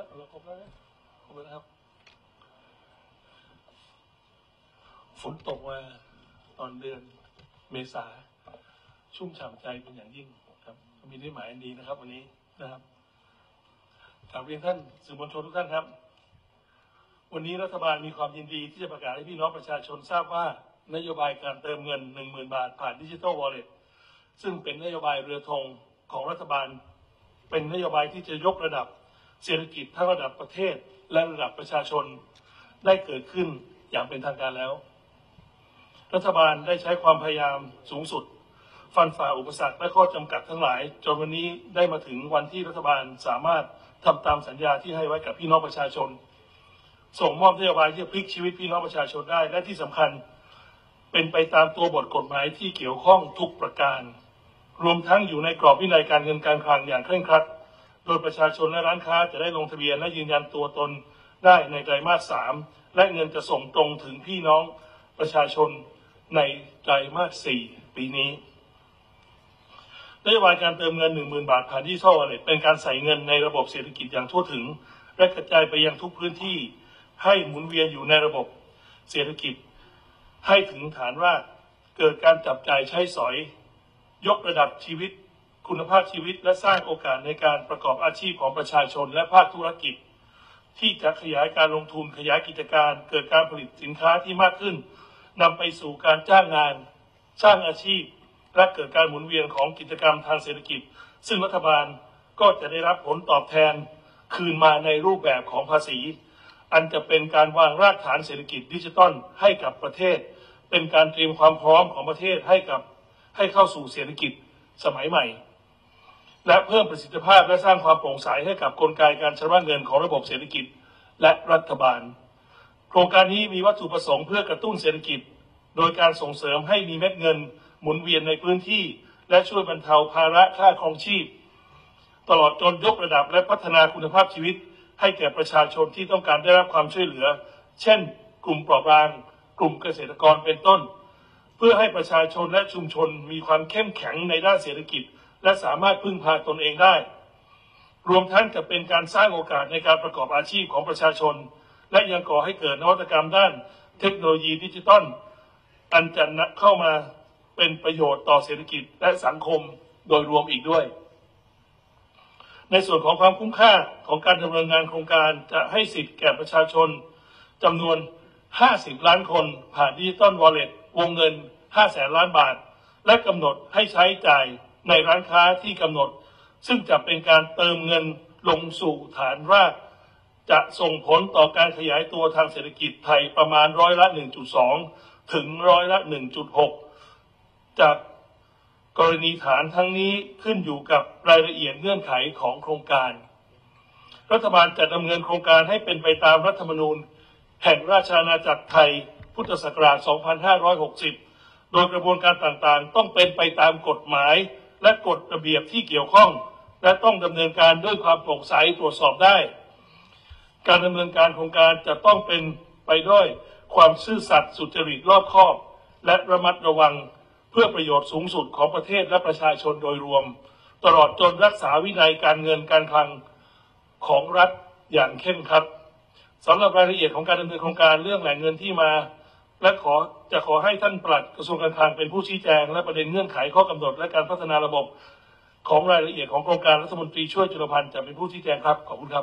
เราครบแล้วนะครบแล้วครับฝนตกมาตอนเดือนเมษาชุ่มฉ่ำใจเป็นอย่างยิ่งครับมีนิหมายอันดีนะครับวันนี้นะครับกราบเรียนท่านสื่อมวลชนทุกท่านครับวันนี้รัฐบาลมีความยินดีที่จะประกาศให้พี่น้องประชาชนทราบว่านโยบายการเติมเงิน 10,000 บาทผ่านดิจิทัลวอลเล็ตซึ่งเป็นนโยบายเรือธงของรัฐบาลเป็นนโยบายที่จะยกระดับเศรษฐกิจทั้งระดับประเทศและระดับประชาชนได้เกิดขึ้นอย่างเป็นทางการแล้วรัฐบาลได้ใช้ความพยายามสูงสุดฟันฝ่าอุปสรรคและข้อจำกัดทั้งหลายจนวันนี้ได้มาถึงวันที่รัฐบาลสามารถทำตามสัญญาที่ให้ไว้กับพี่น้องประชาชนส่งมอบนโยบายที่จะพลิกชีวิตพี่น้องประชาชนได้และที่สำคัญเป็นไปตามตัวบทกฎหมายที่เกี่ยวข้องทุกประการรวมทั้งอยู่ในกรอบวินัยการเงินการคลังอย่างเคร่งครัดโดยประชาชนและร้านค้าจะได้ลงทะเบียนและยืนยันตัวตนได้ในไตรมาส 3และเงินจะส่งตรงถึงพี่น้องประชาชนในไตรมาส 4ปีนี้นโยบายการเติมเงิน 10,000 บาทผ่านดิจิทัลวอลเล็ตเป็นการใส่เงินในระบบเศรษฐกิจอย่างทั่วถึงและกระจายไปยังทุกพื้นที่ให้หมุนเวียนอยู่ในระบบเศรษฐกิจให้ถึงฐานรากเกิดการจับจ่ายใช้สอยยกระดับชีวิตคุณภาพชีวิตและสร้างโอกาสในการประกอบอาชีพของประชาชนและภาคธุรกิจที่จะขยายการลงทุนขยายกิจการเกิดการผลิตสินค้าที่มากขึ้นนำไปสู่การจ้างงานสร้างอาชีพและเกิดการหมุนเวียนของกิจกรรมทางเศรษฐกิจซึ่งรัฐบาลก็จะได้รับผลตอบแทนคืนมาในรูปแบบของภาษีอันจะเป็นการวางรากฐานเศรษฐกิจดิจิทัลให้กับประเทศเป็นการเตรียมความพร้อมของประเทศให้เข้าสู่เศรษฐกิจสมัยใหม่และเพิ่มประสิทธิภาพและสร้างความโปร่งใสให้กับกลไกการชำระเงินของระบบเศรษฐกิจและรัฐบาลโครงการนี้มีวัตถุประสงค์เพื่อกระตุ้นเศรษฐกิจโดยการส่งเสริมให้มีเม็ดเงินหมุนเวียนในพื้นที่และช่วยบรรเทาภาระค่าครองชีพตลอดจนยกระดับและพัฒนาคุณภาพชีวิตให้แก่ประชาชนที่ต้องการได้รับความช่วยเหลือเช่นกลุ่มเปราะบางกลุ่มเกษตรกรเป็นต้นเพื่อให้ประชาชนและชุมชนมีความเข้มแข็งในด้านเศรษฐกิจและสามารถพึ่งพาตนเองได้รวมทั้งจะเป็นการสร้างโอกาสในการประกอบอาชีพของประชาชนและยังก่อให้เกิดนวัตกรรมด้านเทคโนโลยีดิจิทัลอันจะเข้ามาเป็นประโยชน์ต่อเศรษฐกิจและสังคมโดยรวมอีกด้วยในส่วนของความคุ้มค่าของการดำเนินงานโครงการจะให้สิทธิ์แก่ประชาชนจำนวน50 ล้านคนผ่านดิจิทัลวอลเล็ตวงเงิน500,000 ล้านบาทและกำหนดให้ใช้จ่ายในร้านค้าที่กำหนดซึ่งจะเป็นการเติมเงินลงสู่ฐานรากจะส่งผลต่อการขยายตัวทางเศรษฐกิจไทยประมาณ1.2%ถึง1.6%จากกรณีฐานทั้งนี้ขึ้นอยู่กับรายละเอียดเงื่อนไขของโครงการรัฐบาลจะดำเนินโครงการให้เป็นไปตามรัฐธรรมนูญแห่งราชอาณาจักรไทยพุทธศักราช 2560 โดยกระบวนการต่างๆต้องเป็นไปตามกฎหมายและกฎระเบียบที่เกี่ยวข้องและต้องดำเนินการด้วยความโปร่งใสตรวจสอบได้การดำเนินการโครงการจะต้องเป็นไปด้วยความซื่อสัตย์สุจริตรอบคอบและระมัดระวังเพื่อประโยชน์สูงสุดของประเทศและประชาชนโดยรวมตลอดจนรักษาวินัยการเงินการคลังของรัฐอย่างเข้มขัดสำหรับรายละเอียดของการดำเนินโครงการเรื่องแหล่งเงินที่มาและขอให้ท่านปลัดกระทรวงการคลังเป็นผู้ชี้แจงและประเด็นเงื่อนไขข้อกำหนดและการพัฒนาระบบของรายละเอียดของโครงการรัฐมนตรีช่วยจุลพันธ์จะเป็นผู้ชี้แจงครับขอบคุณครับ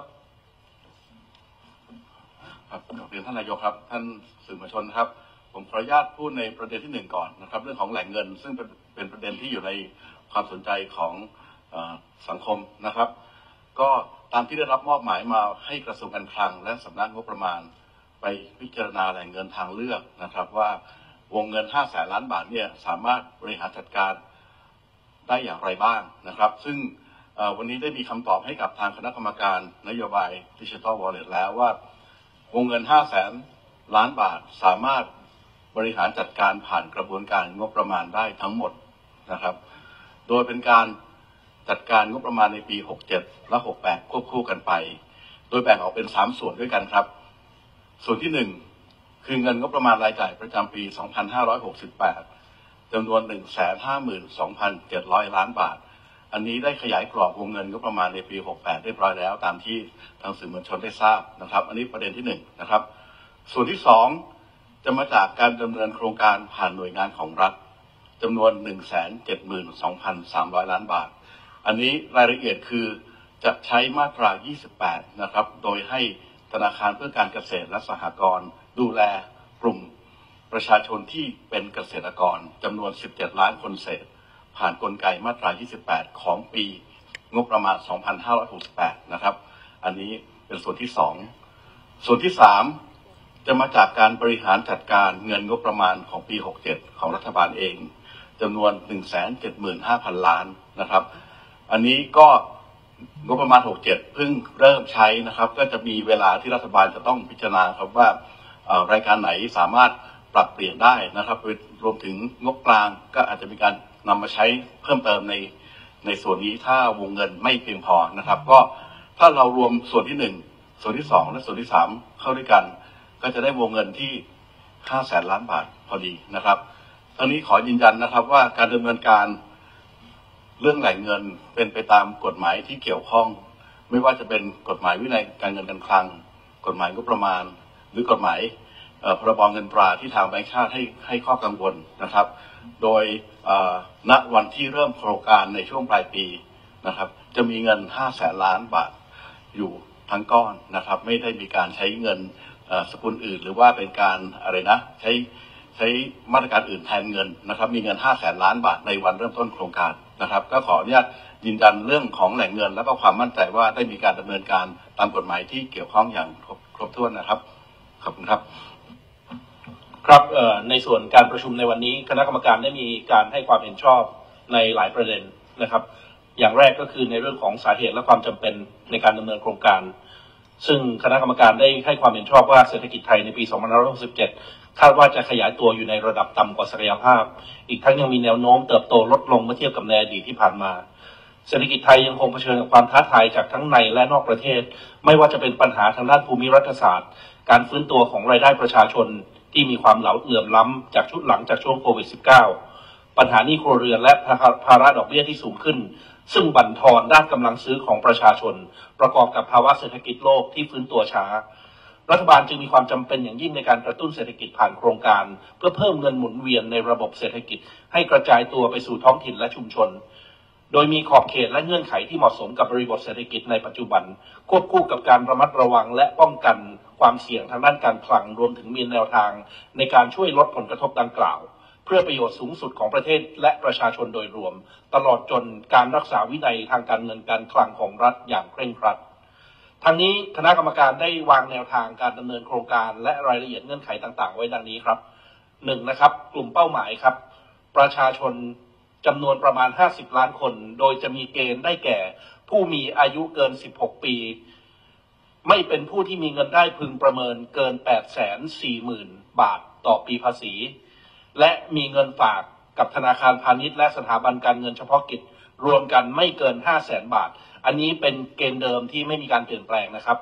ครับขอบคุณท่านนายกครับท่านสื่อมวลชนครับผมขออนุญาตพูดในประเด็นที่1ก่อนนะครับเรื่องของแหล่งเงินซึ่งเป็นประเด็นที่อยู่ในความสนใจของสังคมนะครับก็ตามที่ได้รับมอบหมายมาให้กระทรวงการคลังและสำนักงบประมาณไปพิจารณาแหล่งเงินทางเลือกนะครับว่าวงเงิน500,000 ล้านบาทเนี่ยสามารถบริหารจัดการได้อย่างไรบ้างนะครับซึ่งวันนี้ได้มีคำตอบให้กับทางคณะกรรมการนโยบายดิจิทัลวอลเล็ตแล้วว่าวงเงิน500,000 ล้านบาทสามารถบริหารจัดการผ่านกระบวนการงบประมาณได้ทั้งหมดนะครับโดยเป็นการจัดการงบประมาณในปี 67 และ 68 ควบคู่กันไปโดยแบ่งออกเป็น3ส่วนด้วยกันครับส่วนที่1คือเงินงบประมาณรายจ่ายประจำปี 2568 จำนวน 152,700 ล้านบาทอันนี้ได้ขยายกรอบวงเงินก็ประมาณในปี 68 เรียบร้อยแล้วตามที่ทางสื่อมวลชนได้ทราบนะครับอันนี้ประเด็นที่1นะครับส่วนที่2จะมาจากการดำเนินโครงการผ่านหน่วยงานของรัฐจำนวน 172,300 ล้านบาทอันนี้รายละเอียดคือจะใช้มาตรา 28 นะครับโดยให้ธนาคารเพื่อการเกษตรและสหกรณ์ดูแลกลุ่มประชาชนที่เป็นเกษตรกรจำนวน 17 ล้านคนเศษผ่านกลไกมาตรา 28 ของปีงบประมาณ 2568 นะครับอันนี้เป็นส่วนที่2ส่วนที่3จะมาจากการบริหารจัดการเงินงบประมาณของปี 67 ของรัฐบาลเองจำนวน 175,000 ล้านนะครับอันนี้ก็งบประมาณ 67 เพิ่งเริ่มใช้นะครับก็จะมีเวลาที่รัฐบาลจะต้องพิจารณาครับว่ารายการไหนสามารถปรับเปลี่ยนได้นะครับรวมถึงงบกลางก็อาจจะมีการนำมาใช้เพิ่มเติมในส่วนนี้ถ้าวงเงินไม่เพียงพอนะครับก็ถ้าเรารวมส่วนที่1ส่วนที่2และส่วนที่3เข้าด้วยกันก็จะได้วงเงินที่ 500,000 ล้านบาทพอดีนะครับทั้งนี้ขอยืนยันนะครับว่าการดำเนินการเรื่องแหล่งเงินเป็นไปตามกฎหมายที่เกี่ยวข้องไม่ว่าจะเป็นกฎหมายวินัยการเงินการคลังกฎหมายงบประมาณหรือกฎหมายพรบเงินตราที่ทางแบงก์ชาติให้ข้อกังวลนะครับโดยณวันที่เริ่มโครงการในช่วงปลายปีนะครับจะมีเงิน 500,000 ล้านบาทอยู่ทั้งก้อนนะครับไม่ได้มีการใช้เงินสกุลอื่นหรือว่าเป็นการอะไรนะใช้มาตรการอื่นแทนเงินนะครับมีเงิน 500,000 ล้านบาทในวันเริ่มต้นโครงการนะครับก็ขออนุญาตยืนยันเรื่องของแหล่งเงินและก็ความมั่นใจว่าได้มีการดำเนินการตามกฎหมายที่เกี่ยวข้องอย่างครบถ้วนนะครับขอบคุณครับครับในส่วนการประชุมในวันนี้คณะกรรมการได้มีการให้ความเห็นชอบในหลายประเด็นนะครับอย่างแรกก็คือในเรื่องของสาเหตุและความจำเป็นในการดำเนินโครงการซึ่งคณะกรรมการได้ให้ความเห็นชอบว่าเศรษฐกิจไทยในปี 2567 คาดว่าจะขยายตัวอยู่ในระดับต่ำกว่าศักยภาพอีกทั้งยังมีแนวโน้มเติบโตลดลงเมื่อเทียบกับในอดีตที่ผ่านมาเศรษฐกิจไทยยังคงเผชิญกับความท้าทายจากทั้งในและนอกประเทศไม่ว่าจะเป็นปัญหาทางด้านภูมิรัฐศาสตร์การฟื้นตัวของรายได้ประชาชนที่มีความเหลื่อมล้ำจากหลังจากช่วงโควิด -19 ปัญหาหนี้ครัวเรือนและภาระดอกเบี้ยที่สูงขึ้นซึ่งบั่นทอนด้านกำลังซื้อของประชาชนประกอบกับภาวะเศรษฐกิจโลกที่ฟื้นตัวช้ารัฐบาลจึงมีความจำเป็นอย่างยิ่งในการกระตุ้นเศรษฐกิจผ่านโครงการเพื่อเพิ่มเงินหมุนเวียนในระบบเศรษฐกิจให้กระจายตัวไปสู่ท้องถิ่นและชุมชนโดยมีขอบเขตและเงื่อนไขที่เหมาะสมกับบริบทเศรษฐกิจในปัจจุบันควบคู่กับการระมัดระวังและป้องกันความเสี่ยงทางด้านการคลังรวมถึงมีแนวทางในการช่วยลดผลกระทบดังกล่าวเพื่อประโยชน์สูงสุดของประเทศและประชาชนโดยรวมตลอดจนการรักษาวินัยทางการเงินการคลังของรัฐอย่างเคร่งครัดทั้งนี้คณะกรรมการได้วางแนวทางการดำเนินโครงการและรายละเอียดเงื่อนไขต่างๆไว้ดังนี้ครับ1นะครับกลุ่มเป้าหมายครับประชาชนจำนวนประมาณ50ล้านคนโดยจะมีเกณฑ์ได้แก่ผู้มีอายุเกิน16ปีไม่เป็นผู้ที่มีเงินได้พึงประเมินเกิน 840,000 บาทต่อปีภาษีและมีเงินฝากกับธนาคารพาณิชย์และสถาบันการเงินเฉพาะกิจรวมกันไม่เกิน 500,000 บาทอันนี้เป็นเกณฑ์เดิมที่ไม่มีการเปลี่ยนแปลงนะครับ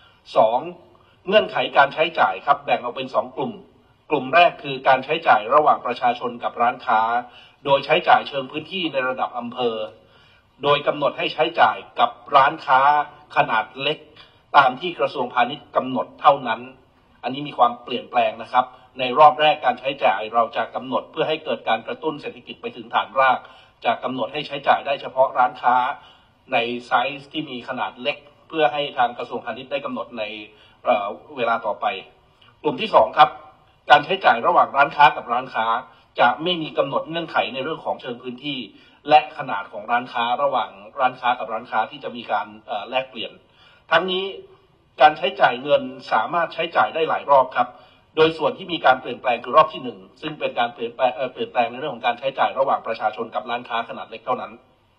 2เงื่อนไขการใช้จ่ายครับแบ่งออกเป็น2กลุ่มกลุ่มแรกคือการใช้จ่ายระหว่างประชาชนกับร้านค้าโดยใช้จ่ายเชิงพื้นที่ในระดับอำเภอโดยกำหนดให้ใช้จ่ายกับร้านค้าขนาดเล็กตามที่กระทรวงพาณิชย์กำหนดเท่านั้นอันนี้มีความเปลี่ยนแปลงนะครับในรอบแรกการใช้จ่ายเราจะกำหนดเพื่อให้เกิดการกระตุ้นเศรษฐกิจไปถึงฐานรากจะกำหนดให้ใช้จ่ายได้เฉพาะร้านค้าในไซส์ที่มีขนาดเล็กเพื่อให้ทางกระทรวงพาณิชย์ได้กำหนดในเวลาต่อไปกลุ่มที่2ครับการใช้จ่ายระหว่างร้านค้ากับร้านค้าจะไม่มีกำหนดเงื่อนไขในเรื่องของเชิงพื้นที่และขนาดของร้านค้าระหว่างร้านค้ากับร้านค้าที่จะมีการแลกเปลี่ยนทั้งนี้การใช้จ่ายเงินสามารถใช้จ่ายได้หลายรอบครับโดยส่วนที่มีการเปลี่ยนแปลงคือรอบที่1ซึ่งเป็นการเปลี่ยนแปลงในเรื่องของการใช้จ่ายระหว่างประชาชนกับร้านค้าขนาดเล็กเท่านั้น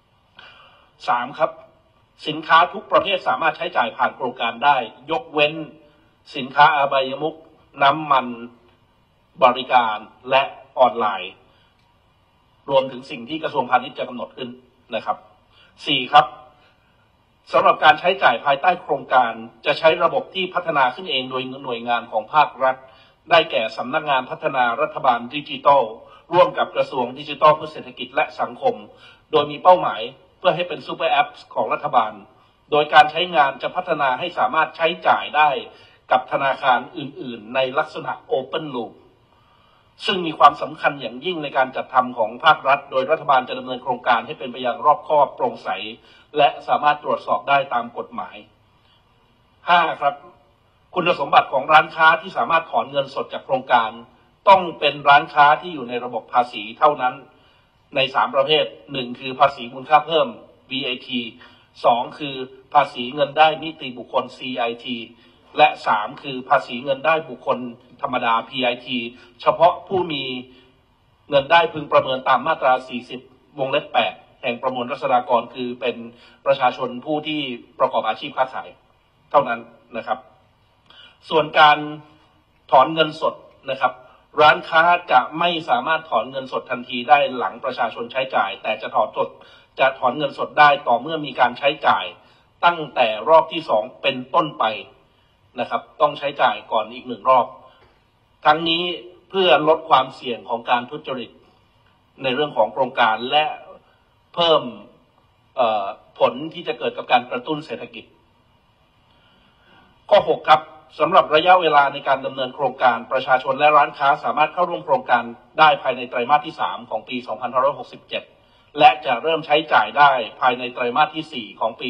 3ครับสินค้าทุกประเภทสามารถใช้จ่ายผ่านโครงการได้ยกเว้นสินค้าอบายมุขน้ำมันบริการและออนไลน์รวมถึงสิ่งที่กระทรวงพาณิชย์จะกำหนดขึ้นนะครับ4ครับสำหรับการใช้จ่ายภายใต้โครงการจะใช้ระบบที่พัฒนาขึ้นเองโดยหน่วยงานของภาครัฐได้แก่สำนักงานพัฒนารัฐบาลดิจิทัลร่วมกับกระทรวงดิจิทัลเพื่อเศรษฐกิจและสังคมโดยมีเป้าหมายพื่อให้เป็นซูเปอร์แอปของรัฐบาลโดยการใช้งานจะพัฒนาให้สามารถใช้จ่ายได้กับธนาคารอื่นๆในลักษณะ Open Loop ซึ่งมีความสำคัญอย่างยิ่งในการจัดทำของภาครัฐโดยรัฐบาลจะดำเนินโครงการให้เป็นไปอย่างรอบคอบโปร่งใสและสามารถตรวจสอบได้ตามกฎหมาย 5. ครับคุณสมบัติของร้านค้าที่สามารถถอนเงินสดจากโครงการต้องเป็นร้านค้าที่อยู่ในระบบภาษีเท่านั้นใน3ประเภท1คือภาษีมูลค่าเพิ่ม VAT 2คือภาษีเงินได้นิติบุคคล CIT และ3คือภาษีเงินได้บุคคลธรรมดา PIT เฉพาะผู้มีเงินได้พึงประเมินตามมาตรา40วงเล็บ8แห่งประมวลรัษฎากรคือเป็นประชาชนผู้ที่ประกอบอาชีพค้าขายเท่านั้นนะครับส่วนการถอนเงินสดนะครับร้านค้าจะไม่สามารถถอนเงินสดทันทีได้หลังประชาชนใช้จ่ายแต่จะถอนเงินสดได้ต่อเมื่อมีการใช้จ่ายตั้งแต่รอบที่2เป็นต้นไปนะครับต้องใช้จ่ายก่อนอีก1รอบทั้งนี้เพื่อลดความเสี่ยงของการทุจริตในเรื่องของโครงการและเพิ่มผลที่จะเกิดกับการกระตุ้นเศรษฐกิจข้อ6ครับสำหรับระยะเวลาในการดำเนินโครงการประชาชนและร้านค้าสามารถเข้าร่วมโครงการได้ภายในไตรมาสที่3ของปี2567และจะเริ่มใช้จ่ายได้ภายในไตรมาสที่4ของปี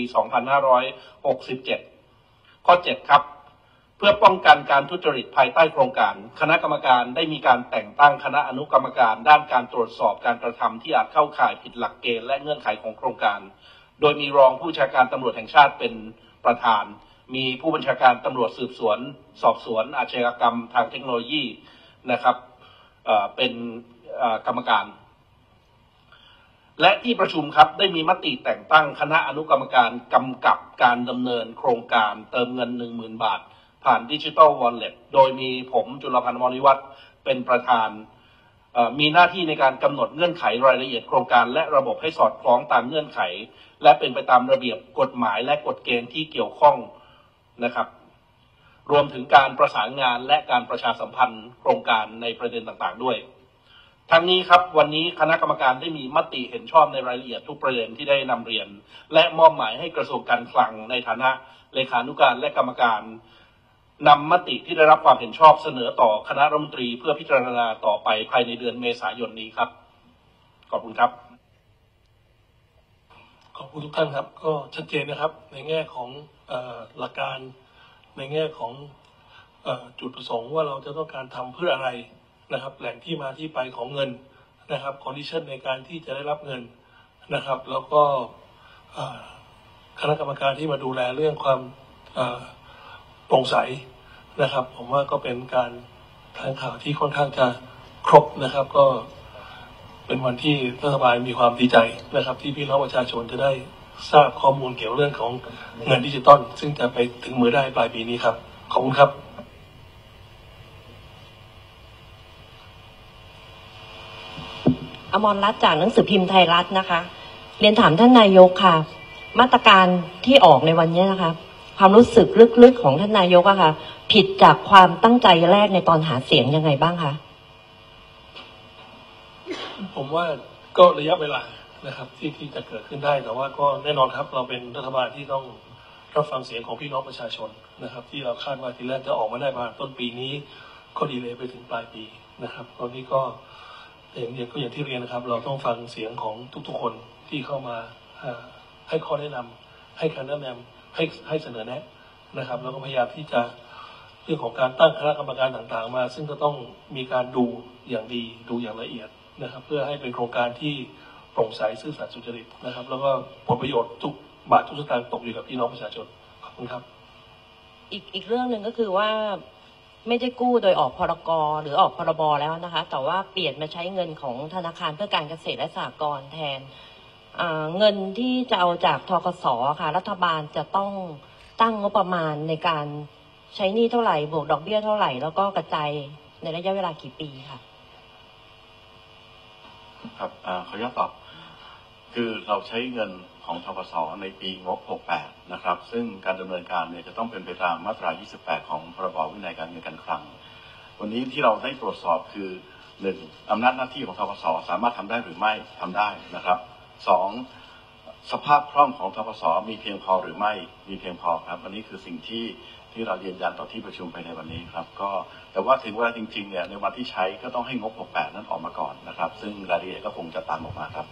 2567ข้อ7ครับเพื่อป้องกันการทุจริตภายใต้โครงการคณะกรรมการได้มีการแต่งตั้งคณะอนุกรรมการด้านการตรวจสอบการกระทำที่อาจเข้าข่ายผิดหลักเกณฑ์และเงื่อนไขของโครงการโดยมีรองผู้บัญชาการตำรวจแห่งชาติเป็นประธานมีผู้บัญชาการตำรวจสืบสวนสอบสวนอาชญากรรมทางเทคโนโลยีนะครับเป็นกรรมการและที่ประชุมครับได้มีมติแต่งตั้งคณะอนุกรรมการกำกับการดำเนินโครงการเติมเงิน 10,000 บาทผ่านดิจิทัลวอลเล็ตโดยมีผมจุลพันธ์ มรวัฒน์เป็นประธานมีหน้าที่ในการกำหนดเงื่อนไขรายละเอียดโครงการและระบบให้สอดคล้องตามเงื่อนไขและเป็นไปตามระเบียบกฎหมายและกฎเกณฑ์ที่เกี่ยวข้องนะครับรวมถึงการประสานงานและการประชาสัมพันธ์โครงการในประเด็นต่างๆด้วยทั้งนี้ครับวันนี้คณะกรรมการได้มีมติเห็นชอบในรายละเอียดทุกประเด็นที่ได้นำเรียนและมอบหมายให้กระทรวงการคลังในฐานะเลขานุการและกรรมการนำมติที่ได้รับความเห็นชอบเสนอต่อคณะรัฐมนตรีเพื่อพิจารณาต่อไปภายในเดือนเมษายนนี้ครับขอบคุณครับขอบคุณทุกท่านครับก็ชัดเจนนะครับในแง่ของหลักการในแง่ของจุดประสงค์ว่าเราจะต้องการทำเพื่ออะไรนะครับแหล่งที่มาที่ไปของเงินนะครับคอนดิชันในการที่จะได้รับเงินนะครับแล้วก็คณะกรรมการที่มาดูแลเรื่องความโปร่งใสนะครับผมว่าก็เป็นการแถลงข่าวที่ค่อนข้างจะครบนะครับก็เป็นวันที่รัฐบาลมีความดีใจนะครับที่พี่น้องประชาชนจะได้ทราบข้อมูลเกี่ยวเรื่องของเงินดิจิตอลซึ่งจะไปถึงมือได้ปลายปีนี้ครับขอบคุณครับอมรรัตน์จากหนังสือพิมพ์ไทยรัฐนะคะเรียนถามท่านนายกค่ะมาตรการที่ออกในวันนี้นะคะความรู้สึกลึกๆของท่านนายกอะค่ะผิดจากความตั้งใจแรกในตอนหาเสียงยังไงบ้างคะผมว่าก็ระยะเวลานะครับที่จะเกิดขึ้นได้แต่ว่าก็แน่นอนครับเราเป็นรัฐบาลที่ต้องรับฟังเสียงของพี่น้องประชาชนนะครับที่เราคาดว่าทีแรกจะออกมาได้ประมาณต้นปีนี้ก็ดีเลย์ไปถึงปลายปีนะครับตอนนี้ก็อย่างที่เรียนนะครับเราต้องฟังเสียงของทุกๆคนที่เข้ามาให้ข้อแนะนำให้คำแนะนำให้เสนอแนะนะครับแล้วก็พยายามที่จะเรื่องของการตั้งคณะกรรมการต่างๆมาซึ่งก็ต้องมีการดูอย่างดีดูอย่างละเอียดนะครับเพื่อให้เป็นโครงการที่โปร่งใสซื่อสัตย์สุจริตนะครับแล้วก็ผลประโยชน์ทุกบาททุกสตางค์ตกอยู่กับพี่น้องประชาชนขอบคุณครับอีกเรื่องหนึ่งก็คือว่าไม่ได้กู้โดยออกพรก.หรือออกพรบ.แล้วนะคะแต่ว่าเปลี่ยนมาใช้เงินของธนาคารเพื่อการเกษตรและสหกรณ์แทนเงินที่จะเอาจากธกส.ค่ะรัฐบาลจะต้องตั้งงบประมาณในการใช้หนี้เท่าไหร่บวกดอกเบี้ยเท่าไหร่แล้วก็กระจายในระยะเวลากี่ปีค่ะครับขออนุญาตตอบคือเราใช้เงินของธกส.ในปีงบ68นะครับซึ่งการดำเนินการเนี่ยจะต้องเป็นไปตามมาตรา28ของพรบวินัยการเงินการคลังวันนี้ที่เราได้ตรวจสอบคือ1อำนาจหน้าที่ของธกส.สามารถทำได้หรือไม่ทำได้นะครับ2 สภาพคล่องของธปส.มีเพียงพอหรือไม่มีเพียงพอครับอันนี้คือสิ่งที่เรายืนยันต่อที่ประชุมไปในวันนี้ครับก็แต่ว่าถึงเวลาจริงๆเนี่ยในวันที่ใช้ก็ต้องให้งบ68นั้นออกมาก่อนนะครับซึ่งรายละเอียดก็คงจะตามออกมาครับ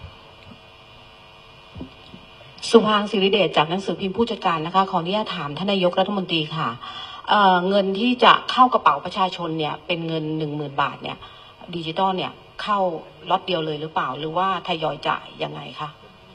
สุภางค์ศิริเดชจากหนังสือพิมพ์ผู้จัดการนะคะขออนุญาตถามท่านนายกรัฐมนตรีค่ะเงินที่จะเข้ากระเป๋าประชาชนเนี่ยเป็นเงิน 10,000 บาทเนี่ยดิจิตอลเนี่ยเข้าล็อตเดียวเลยหรือเปล่าหรือว่าทยอยจ่ายยังไงคะ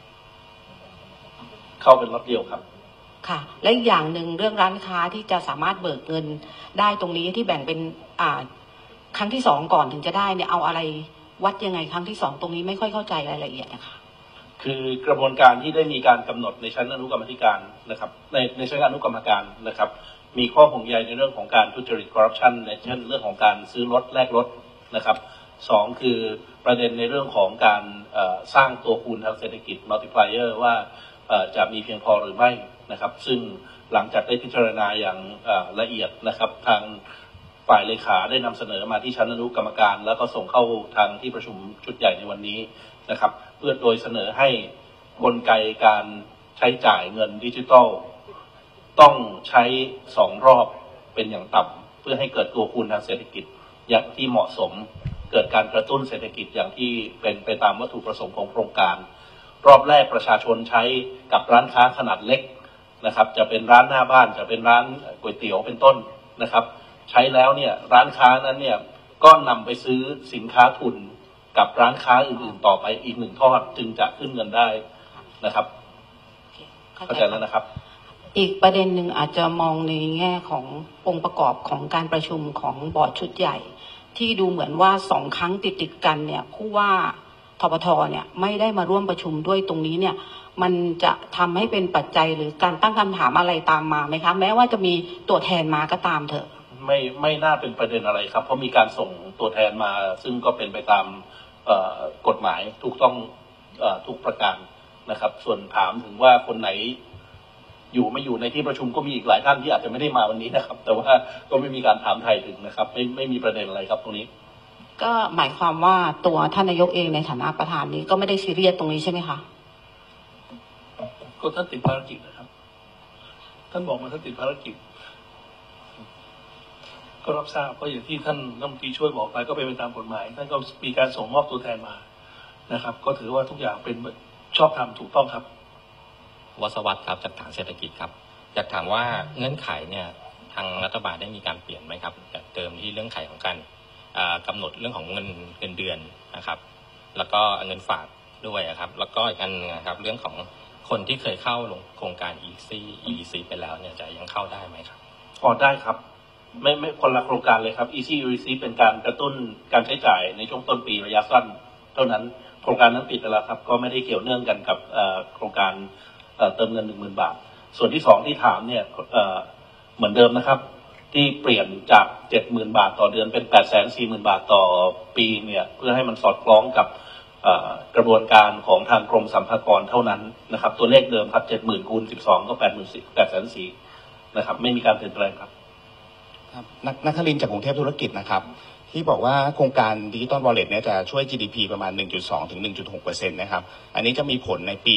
เข้าเป็นล็อตเดียวครับค่ะและอีกอย่างหนึ่งเรื่องร้านค้าที่จะสามารถเบิกเงินได้ตรงนี้ที่แบ่งเป็นครั้งที่2ก่อนถึงจะได้เนี่ยเอาอะไรวัดยังไงครั้งที่2ตรงนี้ไม่ค่อยเข้าใจรายละเอียดนะคะคือกระบวนการที่ได้มีการกำหนดในชั้นอนุกรรมธิการนะครับในชั้นอนุกรรมการนะครับมีข้อห่วงใยในเรื่องของการทุจริตคอร์รัปชันในเช่นเรื่องของการซื้อรถแลกรถนะครับ2คือประเด็นในเรื่องของการสร้างตัวคูณทางเศรษฐกิจ multiplier ว่าจะมีเพียงพอหรือไม่นะครับซึ่งหลังจากได้พิจารณาอย่างละเอียดนะครับทางฝ่ายเลขาได้นำเสนอมาที่ชั้นอนุกรรมการแล้วก็ส่งเข้าทางที่ประชุมชุดใหญ่ในวันนี้นะครับเพื่อโดยเสนอให้กลไกการใช้จ่ายเงินดิจิทัลต้องใช้2 รอบเป็นอย่างต่ำเพื่อให้เกิดตัวคูณทางเศรษฐกิจอย่างที่เหมาะสมเกิดการกระตุ้นเศรษฐกิจอย่างที่เป็นไปตามวัตถุประสงค์ของโครงการรอบแรกประชาชนใช้กับร้านค้าขนาดเล็กนะครับจะเป็นร้านหน้าบ้านจะเป็นร้านก๋วยเตี๋ยวเป็นต้นนะครับใช้แล้วเนี่ยร้านค้านั้นเนี่ยก็นำไปซื้อสินค้าทุนกับร้านค้าอื่นๆต่อไปอีก1 ทอดจึงจะขึ้นเงินได้นะครับเข้าใจแล้วนะครับอีกประเด็นหนึ่งอาจจะมองในแง่ขององค์ประกอบของการประชุมของบอร์ดชุดใหญ่ที่ดูเหมือนว่า2 ครั้งติดกันเนี่ยผู้ว่าทปท.เนี่ยไม่ได้มาร่วมประชุมด้วยตรงนี้เนี่ยมันจะทำให้เป็นปัจจัยหรือการตั้งคำถามอะไรตามมาไหมคะแม้ว่าจะมีตัวแทนมาก็ตามเถอะไม่น่าเป็นประเด็นอะไรครับเพราะมีการส่งตัวแทนมาซึ่งก็เป็นไปตามกฎหมายถูกต้องทุกประการนะครับส่วนถามถึงว่าคนไหนอยู่ไม่อยู่ในที่ประชุมก็มีอีกหลายท่านที่อาจจะไม่ได้มาวันนี้นะครับแต่ว่าก็ไม่มีการถามไทยถึงนะครับไม่มีประเด็นอะไรครับตรงนี้ก็หมายความว่าตัวท่านนายกเองในฐานะประธานนี้ก็ไม่ได้ซีเรียสตรงนี้ใช่ไหมคะก็ท่านติดภารกิจนะครับท่านบอกมาท่านติดภารกิจก็รับทราบก็อย่างที่ท่านรัฐมนตรีช่วยบอกไปก็เป็นไปตามกฎหมายท่านก็มีการส่งมอบตัวแทนมานะครับก็ถือว่าทุกอย่างเป็นชอบธรรมถูกต้องครับวศวัฒน์ครับจากฐานเศรษฐกิจครับอยากถามว่าเงื่อนไขเนี่ยทางรัฐบาลได้มีการเปลี่ยนไหมครับจากเดิมที่เรื่องไขของการกำหนดเรื่องของเงินเดือนนะครับแล้วก็เงินฝากด้วยครับแล้วก็อีกอันนะครับเรื่องของคนที่เคยเข้าลงโครงการ EC ไปแล้วเนี่ยจะยังเข้าได้ไหมครับได้ครับไม่คนละโครงการเลยครับ EC เป็นการกระตุ้นการใช้จ่ายในช่วงต้นปีระยะสั้นเท่านั้นโครงการนั้นปิดไปแล้วครับก็ไม่ได้เกี่ยวเนื่องกันกับโครงการเติมเงิน 10,000 บาทส่วนที่2ที่ถามเนี่ยเหมือนเดิมนะครับที่เปลี่ยนจาก 70,000 บาทต่อเดือนเป็น 840,000 บาทต่อปีเนี่ยเพื่อให้มันสอดคล้องกับกระบวนการของทางกรมสรรพากรเท่านั้นนะครับตัวเลขเดิมครับ 70,000 คูณ 12 ก็ 840,000 นะครับไม่มีการเปลี่ยนแปลงครับนักครินทร์จากกรุงเทพธุรกิจนะครับที่บอกว่าโครงการดิจิตอลวอลเล็ตเนี่ยจะช่วย GDP ประมาณ 1.2 ถึง 1.6% นะครับอันนี้จะมีผลในปี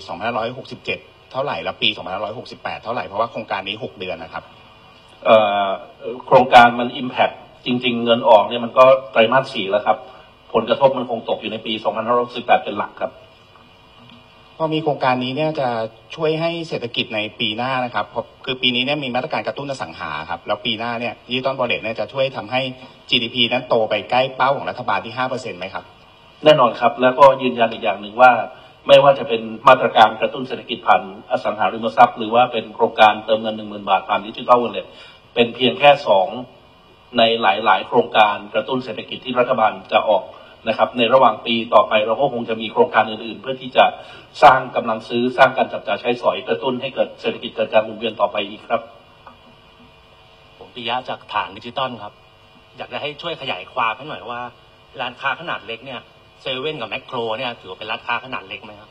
2567 เท่าไหร่และปี 2568 เท่าไหร่เพราะว่าโครงการนี้6 เดือนนะครับโครงการมัน impact จริงๆเงินออกเนี่ยมันก็ไตรมาส 4แล้วครับผลกระทบมันคงตกอยู่ในปี 2568 เป็นหลักครับพอมีโครงการนี้เนี่ยจะช่วยให้เศรษฐกิจในปีหน้านะครับคือปีนี้เนี่ยมีมาตรการกระตุ้นอสังหาครับแล้วปีหน้าเนี่ยดิจิตอลวอลเล็ตเนี่ยจะช่วยทำให้ GDP นั้นโตไปใกล้เป้าของรัฐบาลที่ 5% ไหมครับแน่นอนครับแล้วก็ยืนยันอีกอย่างหนึ่งว่าไม่ว่าจะเป็นมาตรการกระตุ้นเศรษฐกิจผ่านอสังหาริมทรัพย์หรือว่าเป็นโครงการเติมเงิน 10,000 บาทผ่านดิจิตอลวอลเล็ตเป็นเพียงแค่2ในหลายๆโครงการกระตุ้นเศรษฐกิจที่รัฐบาลจะออกนะครับในระหว่างปีต่อไปเราก็คงจะมีโครงการอื่นๆเพื่อที่จะสร้างกำลังซื้อสร้างการจับจ่ายใช้สอยกระตุ้นให้เกิดเศรษฐกิจเกิดการหมุนเวียนต่อไปอีกครับผมปิยะจากฐานดิจิตอลครับอยากจะให้ช่วยขยายความให้หน่อยว่าร้านค้าขนาดเล็กเนี่ยเซเว่นกับแมคโครเนี่ยถือว่าเป็นร้านค้าขนาดเล็กไหมครับ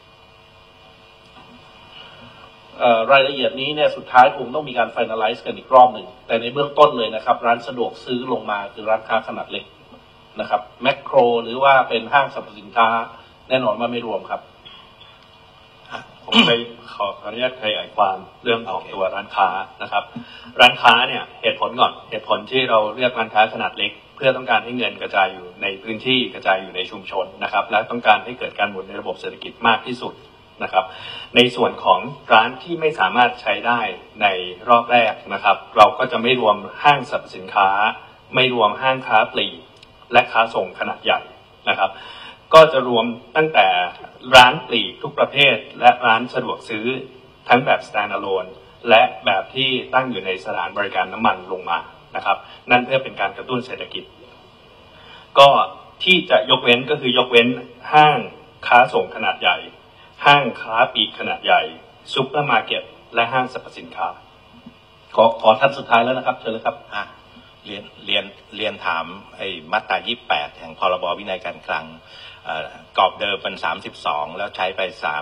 รายละเอียดนี้เนี่ยสุดท้ายคงต้องมีการ finalize กันอีกรอบหนึ่งแต่ในเบื้องต้นเลยนะครับร้านสะดวกซื้อลงมาคือร้านค้าขนาดเล็กนะครับแมคโครหรือว่าเป็นห้างสรรพสินค้าแน่นอนว่าไม่รวมครับผมขออนุญาตขยายความเรื่องของตัวร้านค้านะครับร้านค้าเนี่ยเหตุผลก่อนเหตุผลที่เราเรียกร้านค้าขนาดเล็กเพื่อต้องการให้เงินกระจายอยู่ในพื้นที่กระจายอยู่ในชุมชนนะครับและต้องการให้เกิดการหมุนในระบบเศรษฐกิจมากที่สุดนะครับในส่วนของร้านที่ไม่สามารถใช้ได้ในรอบแรกนะครับเราก็จะไม่รวมห้างสรรพสินค้าไม่รวมห้างค้าปลีกและค้าส่งขนาดใหญ่นะครับก็จะรวมตั้งแต่ร้านปลีกทุกประเภทและร้านสะดวกซื้อทั้งแบบ standalone และแบบที่ตั้งอยู่ในสถานบริการน้ำมันลงมานะครับนั่นเพื่อเป็นการกระตุ้นเศรษฐกิจก็ที่จะยกเว้นก็คือยกเว้นห้างค้าส่งขนาดใหญ่ห้างค้าปลีกขนาดใหญ่ซุปเปอร์มาร์เก็ตและห้างสรรพสินค้าขอท่านสุดท้ายแล้วนะครับเชิญเลยครับเรียนถามไอ้มาตรา 28 แห่งพรบวินัยการคลังกรอบเดิมเป็น32แล้วใช้ไป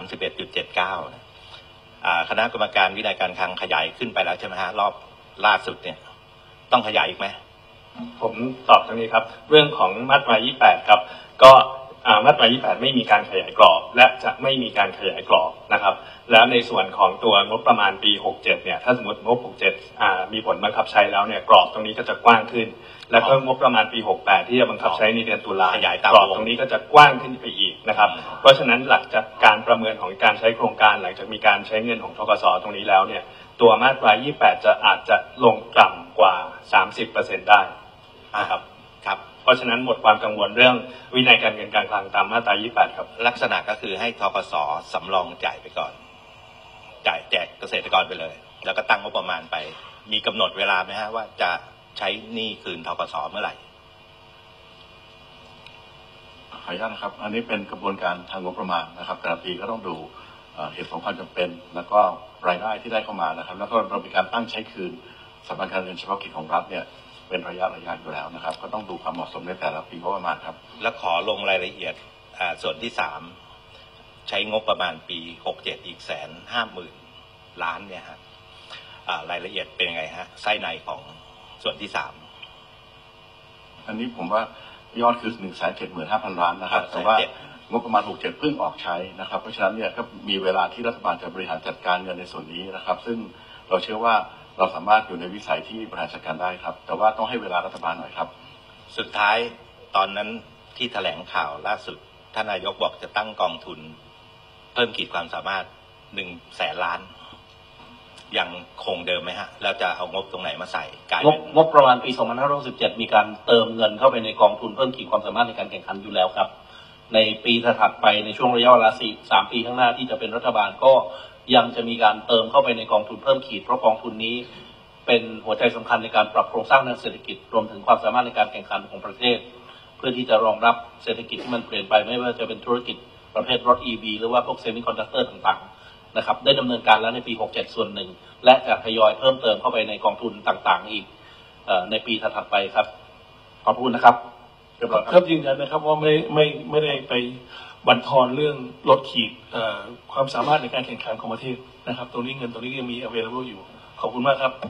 31.79 คณะกรรมการวินัยการคลังขยายขึ้นไปแล้วใช่ไหมฮะรอบล่าสุดเนี่ยต้องขยายอีกไหมผมตอบตรงนี้ครับเรื่องของมาตรา 28 ครับก็มาตรา 28 ไม่มีการขยายกรอบและจะไม่มีการขยายกรอบนะครับแล้วในส่วนของตัวงบประมาณปี 67 เนี่ยถ้าสมมติงบ 67 มีผลบังคับใช้แล้วเนี่ยกรอบตรงนี้ก็จะกว้างขึ้นแล้วก็งบประมาณปี 68 ที่จะบังคับใช้ในเดือนตุลาคมกรอบตรงนี้ก็จะกว้างขึ้นไปอีกนะครับเพราะฉะนั้นหลังจากการประเมินของการใช้โครงการหลังจากมีการใช้เงินของธกส.ตรงนี้แล้วเนี่ยตัวมาตรา 28 อาจจะลงต่ำกว่า 30% ได้นะครับเพราะฉะนั้นหมดความกังวลเรื่องวินัยการเงินการคลังตามมาตรา 28 ครับลักษณะก็คือให้ธกส.สำรองจ่ายไปก่อนจ่ายแจกเกษตรกรไปเลยแล้วก็ตั้งงบประมาณไปมีกำหนดเวลาไหมฮะว่าจะใช้หนี้คืนธกส.เมื่อไหร่ขออนุญาตนะครับอันนี้เป็นกระบวนการทางงบประมาณนะครับแต่ละปีก็ต้องดูเหตุผลความจำเป็นแล้วก็รายได้ที่ได้เข้ามานะครับแล้วก็เรามีการตั้งใช้คืนสำนักงานเงินเฉพาะกิจของรัฐเนี่ยเป็นระยะอยู่แล้วนะครับก็ต้องดูความเหมาะสมในแต่ละปีงบประมาณครับและขอลงรายละเอียดส่วนที่3ใช้งบประมาณปี67อีก150,000 ล้านเนี่ยฮะรายละเอียดเป็นยังไงฮะไส้ในของส่วนที่3 อันนี้ผมว่ายอดคือ 175,000 ล้านนะครับแต่ว่างบประมาณ67เพิ่งออกใช้นะครับเพราะฉะนั้นเนี่ยก็มีเวลาที่รัฐบาลจะบริหารจัดการเงินในส่วนนี้นะครับซึ่งเราเชื่อว่าเราสามารถอยู่ในวิสัยที่บริหารจัดการได้ครับแต่ว่าต้องให้เวลารัฐบาลหน่อยครับสุดท้ายตอนนั้นที่แถลงข่าวล่าสุดท่านนายกบอกจะตั้งกองทุนเพิ่มขีดความสามารถ100,000 ล้านยังคงเดิมไหมฮะแล้วจะเอางบตรงไหนมาใส่งบประมาณปี 2567 มีการเติมเงินเข้าไปในกองทุนเพิ่มขีดความสามารถในการแข่งขันอยู่แล้วครับในปีถัดไปในช่วงระยะเวลา3 ปีข้างหน้าที่จะเป็นรัฐบาลก็ยังจะมีการเติมเข้าไปในกองทุนเพิ่มขีดเพราะกองทุนนี้เป็นหัวใจสำคัญในการปรับโครงสร้างทางเศรษฐกิจรวมถึงความสามารถในการแข่งขันของประเทศเพื่อที่จะรองรับเศรษฐกิจที่มันเปลี่ยนไปไม่ว่าจะเป็นธุรกิจประเภทรถ EV หรือว่าพวกเซมิคอนดักเตอร์ต่างๆนะครับได้ดำเนินการแล้วในปี 67 ส่วนหนึ่งและจะทยอยเพิ่มเติมเข้าไปในกองทุนต่างๆอีกในปีถัดไปครับขอบคุณนะครับครับยืนยันนะครับว่าไม่ได้ไปบั่นทอนเรื่องลดขีดความสามารถในการแข่งขันของประเทศนะครับตรงนี้เงินตรงนี้ยังมี available อยู่ขอบคุณมากครับ